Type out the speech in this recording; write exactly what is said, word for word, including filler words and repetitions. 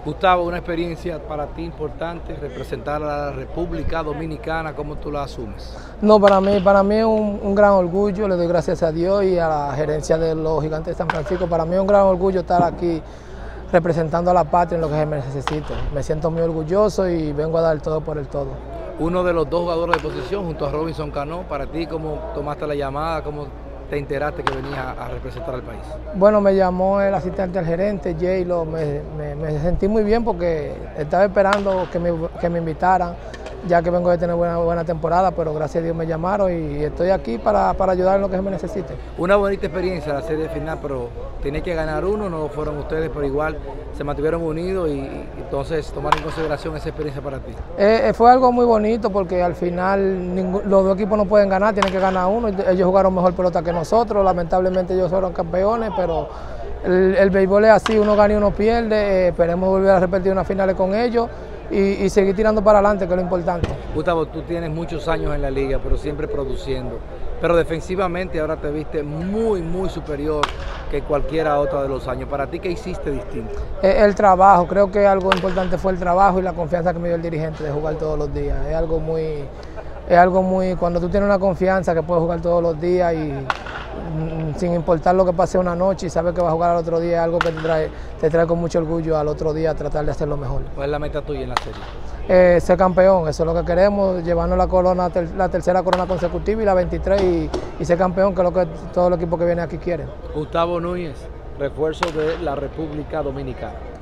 Gustavo, una experiencia para ti importante, representar a la República Dominicana, ¿cómo tú la asumes? No, para mí, para mí es un, un gran orgullo, le doy gracias a Dios y a la gerencia de los Gigantes de San Francisco. Para mí es un gran orgullo estar aquí representando a la patria en lo que se me necesite. Me siento muy orgulloso y vengo a dar todo por el todo. Uno de los dos jugadores de posición junto a Robinson Cano, para ti, ¿cómo tomaste la llamada? ¿Cómo te enteraste que venías a representar al país? Bueno, me llamó el asistente al gerente, Jay, lo, me, me, me sentí muy bien porque estaba esperando que me, que me invitaran, ya que vengo de tener buena, buena temporada, pero gracias a Dios me llamaron y estoy aquí para, para ayudar en lo que se me necesite. Una bonita experiencia la serie final, pero tenía que ganar uno, no fueron ustedes, pero igual se mantuvieron unidos y, y entonces tomar en consideración esa experiencia para ti. Eh, fue algo muy bonito porque al final ningún, los dos equipos no pueden ganar, tienen que ganar uno. Ellos jugaron mejor pelota que nosotros, lamentablemente ellos fueron campeones, pero el, el béisbol es así, uno gana y uno pierde. Eh, esperemos volver a repetir unas finales con ellos y, y seguir tirando para adelante, que es lo importante. Gustavo, tú tienes muchos años en la liga, pero siempre produciendo, pero defensivamente ahora te viste muy, muy superior que cualquiera otra de los años. ¿Para ti qué hiciste distinto? El, el trabajo, creo que algo importante fue el trabajo y la confianza que me dio el dirigente de jugar todos los días. Es algo muy, es algo muy, cuando tú tienes una confianza que puedes jugar todos los días y sin importar lo que pase una noche y sabes que vas a jugar al otro día, es algo que te trae, te trae con mucho orgullo al otro día tratar de hacerlo mejor. ¿Cuál es la meta tuya en la serie? Eh, ser campeón, eso es lo que queremos, llevarnos la corona, la tercera corona consecutiva y la veintitrés y, y ser campeón, que es lo que todo el equipo que viene aquí quiere. Gustavo Núñez, refuerzo de la República Dominicana.